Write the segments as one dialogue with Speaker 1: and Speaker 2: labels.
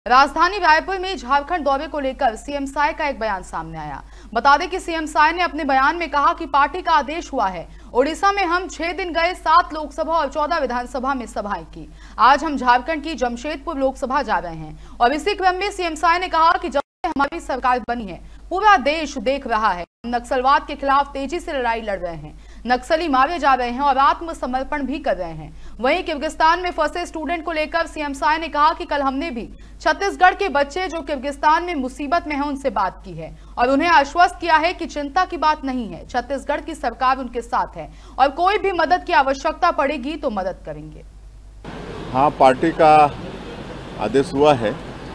Speaker 1: राजधानी रायपुर में झारखंड दौरे को लेकर सीएम साय का एक बयान सामने आया। बता दें कि सीएम साय ने अपने बयान में कहा कि पार्टी का आदेश हुआ है। ओडिशा में हम 6 दिन गए, 7 लोकसभा और 14 विधानसभा में सभाएं की। आज हम झारखंड की जमशेदपुर लोकसभा जा रहे हैं और इसी क्रम में सीएम साय ने कहा कि जब से हमारी सरकार बनी है पूरा देश देख रहा है, हम नक्सलवाद के खिलाफ तेजी से लड़ाई लड़ रहे हैं, नक्सली मारे जा रहे हैं और आत्मसमर्पण भी कर रहे हैं। वहीं किर्गिस्तान में फंसे स्टूडेंट को लेकर सीएम साय ने कहा कि कल हमने भी छत्तीसगढ़ के बच्चे जो किर्गिस्तान में मुसीबत में हैं उनसे बात की है और उन्हें आश्वस्त किया है कि चिंता की बात नहीं है, छत्तीसगढ़ की सरकार उनके साथ है और कोई भी मदद की आवश्यकता पड़ेगी तो मदद करेंगे।
Speaker 2: हाँ, पार्टी का आदेश हुआ है।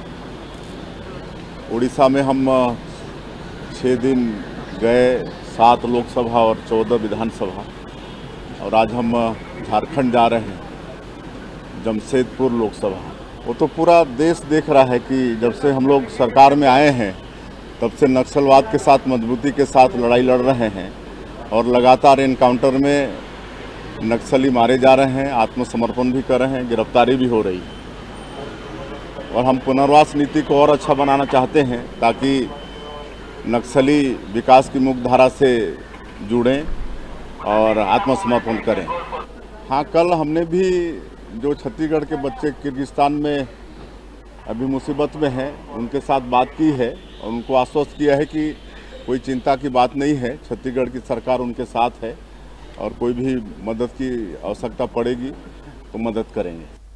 Speaker 2: उड़ीसा में हम 6 दिन गए, 7 लोकसभा और 14 विधानसभा, और आज हम झारखंड जा रहे हैं, जमशेदपुर लोकसभा। वो तो पूरा देश देख रहा है कि जब से हम लोग सरकार में आए हैं तब से नक्सलवाद के साथ मजबूती के साथ लड़ाई लड़ रहे हैं और लगातार एनकाउंटर में नक्सली मारे जा रहे हैं, आत्मसमर्पण भी कर रहे हैं, गिरफ्तारी भी हो रही है। और हम पुनर्वास नीति को और अच्छा बनाना चाहते हैं ताकि नक्सली विकास की मुख्यधारा से जुड़ें और आत्मसमर्पण करें। हाँ, कल हमने भी जो छत्तीसगढ़ के बच्चे किर्गिस्तान में अभी मुसीबत में हैं उनके साथ बात की है और उनको आश्वस्त किया है कि कोई चिंता की बात नहीं है, छत्तीसगढ़ की सरकार उनके साथ है और कोई भी मदद की आवश्यकता पड़ेगी तो मदद करेंगे।